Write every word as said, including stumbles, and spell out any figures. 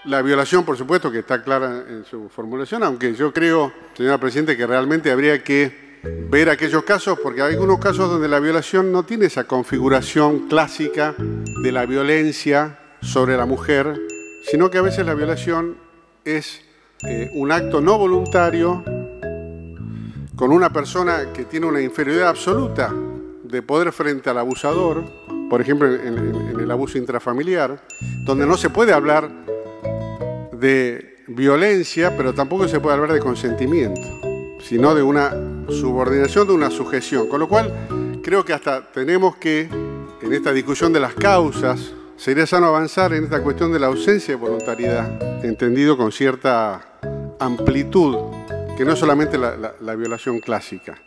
La violación, por supuesto, que está clara en su formulación, aunque yo creo, señora Presidenta, que realmente habría que ver aquellos casos, porque hay algunos casos donde la violación no tiene esa configuración clásica de la violencia sobre la mujer, sino que a veces la violación es eh, un acto no voluntario con una persona que tiene una inferioridad absoluta de poder frente al abusador, por ejemplo, en, en, en el abuso intrafamiliar, donde no se puede hablar de violencia, pero tampoco se puede hablar de consentimiento, sino de una subordinación, de una sujeción. Con lo cual, creo que hasta tenemos que, en esta discusión de las causas, sería sano avanzar en esta cuestión de la ausencia de voluntariedad, entendido con cierta amplitud, que no es solamente la, la, la violación clásica.